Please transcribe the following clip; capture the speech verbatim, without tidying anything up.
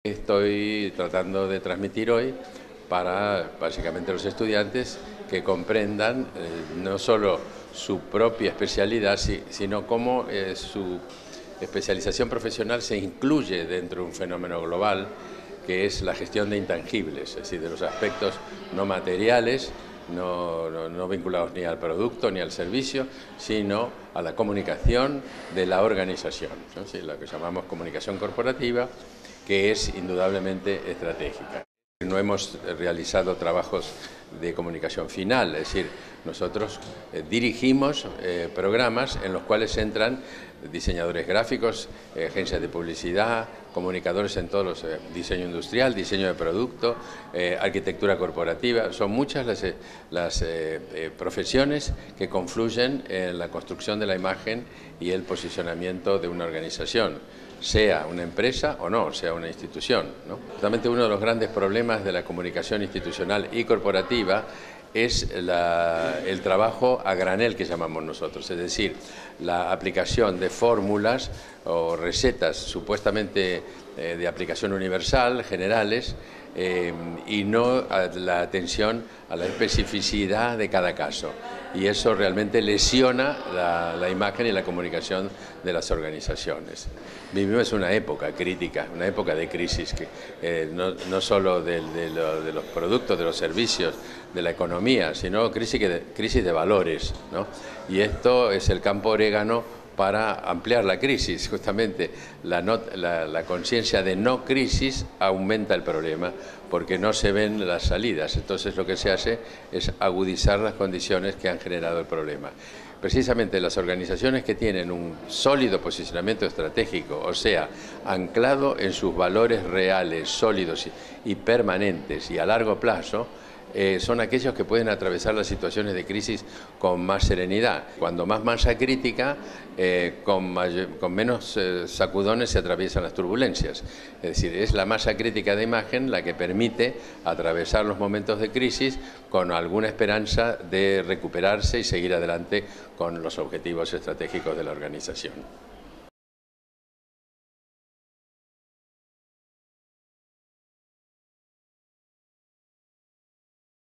Estoy tratando de transmitir hoy para básicamente los estudiantes que comprendan eh, no solo su propia especialidad, si, sino cómo eh, su especialización profesional se incluye dentro de un fenómeno global que es la gestión de intangibles, es decir, de los aspectos no materiales, no, no, no vinculados ni al producto ni al servicio, sino a la comunicación de la organización, ¿no? Sí, la que llamamos comunicación corporativa, que es indudablemente estratégica. No hemos realizado trabajos de comunicación final, es decir, nosotros eh, dirigimos eh, programas en los cuales entran diseñadores gráficos, eh, agencias de publicidad, comunicadores en todos los eh, diseño industrial, diseño de producto, eh, arquitectura corporativa. Son muchas las, eh, las eh, eh, profesiones que confluyen en la construcción de la imagen y el posicionamiento de una organización, sea una empresa o no, sea una institución, ¿no? Justamente uno de los grandes problemas de la comunicación institucional y corporativa es la, el trabajo a granel que llamamos nosotros, es decir, la aplicación de fórmulas o recetas supuestamente eh, de aplicación universal, generales, eh, y no a la atención a la especificidad de cada caso. Y eso realmente lesiona la, la imagen y la comunicación de las organizaciones. Vivimos una época crítica, una época de crisis, que, eh, no, no solo de, de, lo, de los productos, de los servicios, de la economía, sino crisis de, crisis de valores, ¿no? Y esto es el campo orégano para ampliar la crisis. Justamente la, no, la, la conciencia de no crisis aumenta el problema porque no se ven las salidas. Entonces lo que se hace es agudizar las condiciones que han generado el problema. Precisamente las organizaciones que tienen un sólido posicionamiento estratégico, o sea, anclado en sus valores reales, sólidos y, y permanentes y a largo plazo, Eh, son aquellos que pueden atravesar las situaciones de crisis con más serenidad. Cuando más masa crítica, eh, con, mayor, con menos eh, sacudones se atraviesan las turbulencias. Es decir, es la masa crítica de imagen la que permite atravesar los momentos de crisis con alguna esperanza de recuperarse y seguir adelante con los objetivos estratégicos de la organización.